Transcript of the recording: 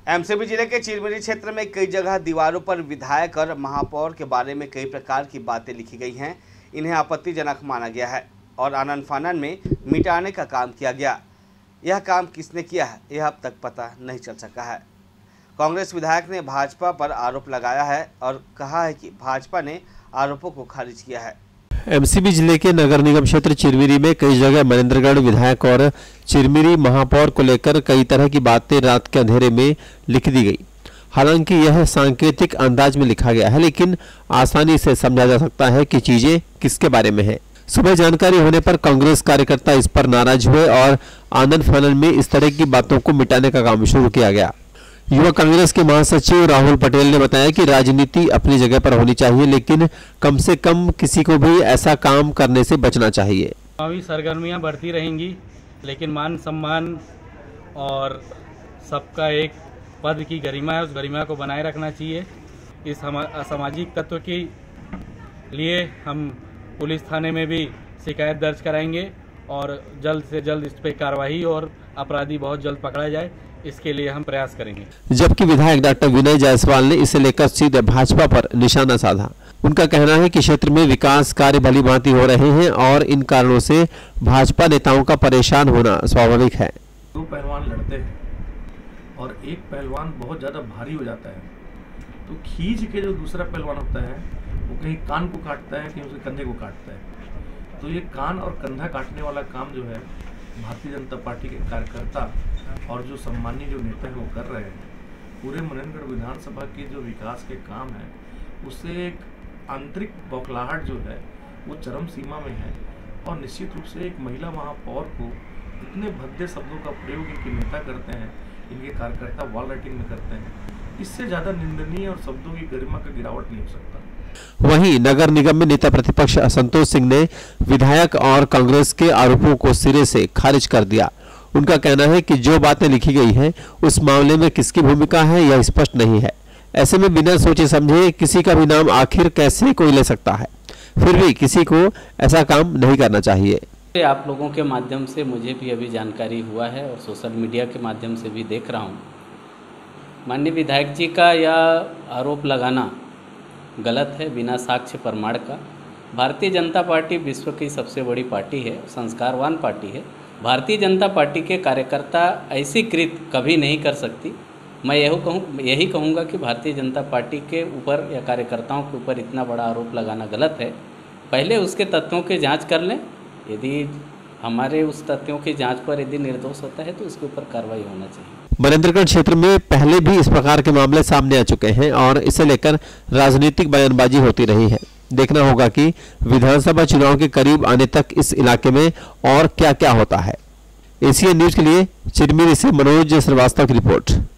MCB जिले के चिरमिरी क्षेत्र में कई जगह दीवारों पर विधायक और महापौर के बारे में कई प्रकार की बातें लिखी गई हैं। इन्हें आपत्तिजनक माना गया है और आनन फानन में मिटाने का काम किया गया। यह काम किसने किया है, यह अब तक पता नहीं चल सका है। कांग्रेस विधायक ने भाजपा पर आरोप लगाया है और कहा है कि भाजपा ने आरोपों को खारिज किया है। एमसीबी जिले के नगर निगम क्षेत्र चिरमिरी में कई जगह महेंद्रगढ़ विधायक और चिरमिरी महापौर को लेकर कई तरह की बातें रात के अंधेरे में लिख दी गई। हालांकि यह सांकेतिक अंदाज में लिखा गया है, लेकिन आसानी से समझा जा सकता है कि चीजें किसके बारे में है। सुबह जानकारी होने पर कांग्रेस कार्यकर्ता इस पर नाराज हुए और आनन फानन में इस तरह की बातों को मिटाने का काम शुरू किया गया। युवा कांग्रेस के महासचिव राहुल पटेल ने बताया कि राजनीति अपनी जगह पर होनी चाहिए, लेकिन कम से कम किसी को भी ऐसा काम करने से बचना चाहिए। चुनावी सरगर्मियां बढ़ती रहेंगी, लेकिन मान सम्मान और सबका एक पद की गरिमा है, उस गरिमा को बनाए रखना चाहिए। इस असामाजिक तत्व के लिए हम पुलिस थाने में भी शिकायत दर्ज कराएंगे और जल्द से जल्द इस पर कार्रवाई और अपराधी बहुत जल्द पकड़ा जाए, इसके लिए हम प्रयास करेंगे। जबकि विधायक डॉक्टर विनय जायसवाल ने इसे लेकर सीधे भाजपा पर निशाना साधा। उनका कहना है कि क्षेत्र में विकास कार्य भली भांति हो रहे हैं और इन कारणों से भाजपा नेताओं का परेशान होना स्वाभाविक है। दो पहलवान लड़ते हैं और एक पहलवान बहुत ज्यादा भारी हो जाता है, तो खींच के जो दूसरा पहलवान होता है वो कहीं कान को काटता है, कहीं उसके कंधे को काटता है। तो ये कान और कंधा काटने वाला काम जो है भारतीय जनता पार्टी के कार्यकर्ता और जो सम्मानीय जो नेता है वो कर रहे हैं। पूरे महेंद्रगढ़ विधानसभा के जो विकास के काम है उससे एक आंतरिक बौखलाहट जो है वो चरम सीमा में है और निश्चित रूप से एक महिला महापौर को इतने भद्दे शब्दों का प्रयोग इनके नेता करते हैं, इनके कार्यकर्ता वॉल राइटिंग में करते हैं, इससे ज़्यादा निंदनीय और शब्दों की गरिमा का गिरावट नहीं हो सकता। वहीं नगर निगम में नेता प्रतिपक्ष असंतोष सिंह ने विधायक और कांग्रेस के आरोपों को सिरे से खारिज कर दिया। उनका कहना है कि जो बातें लिखी गई हैं उस मामले में किसकी भूमिका है यह स्पष्ट नहीं है। ऐसे में बिना सोचे समझे किसी का भी नाम आखिर कैसे कोई ले सकता है। फिर भी किसी को ऐसा काम नहीं करना चाहिए। आप लोगों के माध्यम से मुझे भी अभी जानकारी हुआ है और सोशल मीडिया के माध्यम से भी देख रहा हूँ, माननीय विधायक जी का यह आरोप लगाना गलत है, बिना साक्ष्य प्रमाण का। भारतीय जनता पार्टी विश्व की सबसे बड़ी पार्टी है, संस्कारवान पार्टी है। भारतीय जनता पार्टी के कार्यकर्ता ऐसी कृत्य कभी नहीं कर सकती। मैं यही कहूँगा कि भारतीय जनता पार्टी के ऊपर या कार्यकर्ताओं के ऊपर इतना बड़ा आरोप लगाना गलत है। पहले उसके तथ्यों की जांच कर लें, यदि हमारे उस तथ्यों की जांच पर यदि निर्दोष होता है तो उसके ऊपर कार्रवाई होना चाहिए। महेंद्रगढ़ क्षेत्र में पहले भी इस प्रकार के मामले सामने आ चुके हैं और इसे लेकर राजनीतिक बयानबाजी होती रही है। देखना होगा कि विधानसभा चुनाव के करीब आने तक इस इलाके में और क्या क्या होता है। एशियन न्यूज के लिए चिरमिरी से मनोज श्रीवास्तव की रिपोर्ट।